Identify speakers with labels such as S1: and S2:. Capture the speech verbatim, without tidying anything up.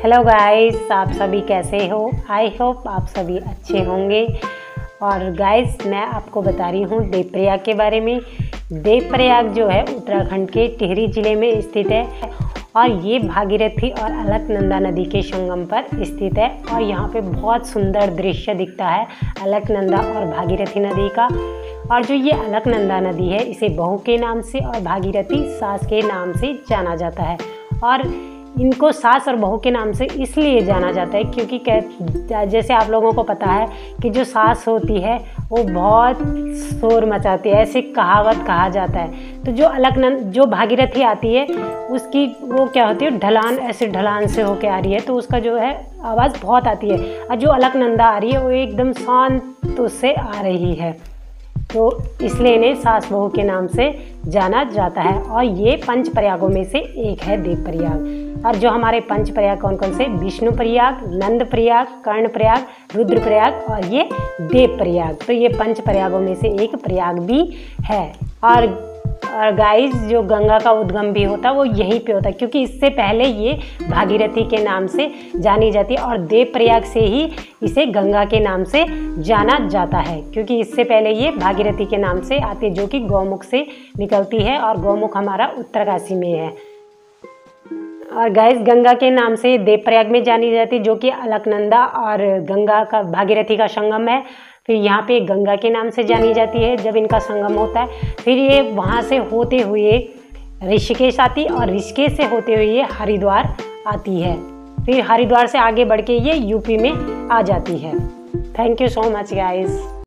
S1: Hello guys, आप सभी कैसे हो। आई होप आप सभी अच्छे होंगे। और गाइस, मैं आपको बता रही हूँ देवप्रयाग के बारे में। देवप्रयाग जो है उत्तराखंड के टिहरी ज़िले में स्थित है और ये भागीरथी और अलकनंदा नदी के संगम पर स्थित है। और यहाँ पे बहुत सुंदर दृश्य दिखता है अलकनंदा और भागीरथी नदी का। और जो ये अलकनंदा नदी है इसे बहू के नाम से और भागीरथी सास के नाम से जाना जाता है। और इनको सास और बहू के नाम से इसलिए जाना जाता है क्योंकि जैसे आप लोगों को पता है कि जो सास होती है वो बहुत शोर मचाती है, ऐसी कहावत कहा जाता है। तो जो अलकनंद जो भागीरथी आती है उसकी वो क्या होती है, ढलान, ऐसे ढलान से होके आ रही है तो उसका जो है आवाज़ बहुत आती है। और जो अलकनंदा आ रही है वो एकदम शांत उससे आ रही है, तो इसलिए इन्हें सास बहू के नाम से जाना जाता है। और ये पंच प्रयागों में से एक है देवप्रयाग। और जो हमारे पंच प्रयाग कौन कौन से, विष्णु प्रयाग, नंद प्रयाग, कर्ण प्रयाग, रुद्र प्रयाग और ये देव प्रयाग। तो ये पंच प्रयागों में से एक प्रयाग भी है। और और गाइस, जो गंगा का उद्गम भी होता है वो यहीं पे होता है क्योंकि इससे पहले ये भागीरथी के नाम से जानी जाती है और देवप्रयाग से ही इसे गंगा के नाम से जाना जाता है क्योंकि इससे पहले ये भागीरथी के नाम से आती है जो कि गौमुख से निकलती है और गौमुख हमारा उत्तरकाशी में है। और गाइस, गंगा के नाम से देवप्रयाग में जानी जाती है जो कि अलकनंदा और गंगा का भागीरथी का संगम है। फिर यहाँ पे गंगा के नाम से जानी जाती है जब इनका संगम होता है। फिर ये वहाँ से होते हुए ऋषिकेश आती और ऋषिकेश से होते हुए ये हरिद्वार आती है। फिर हरिद्वार से आगे बढ़ के ये यूपी में आ जाती है। Thank you so much guys.